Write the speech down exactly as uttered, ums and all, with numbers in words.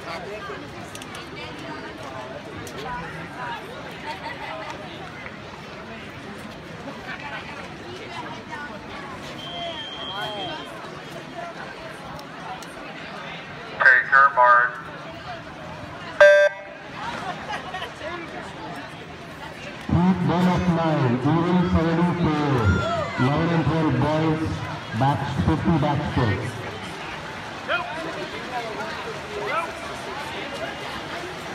Take your mark. Heat one of nine, even seventy-four, eleven and twelve boys, back, fifty backstroke.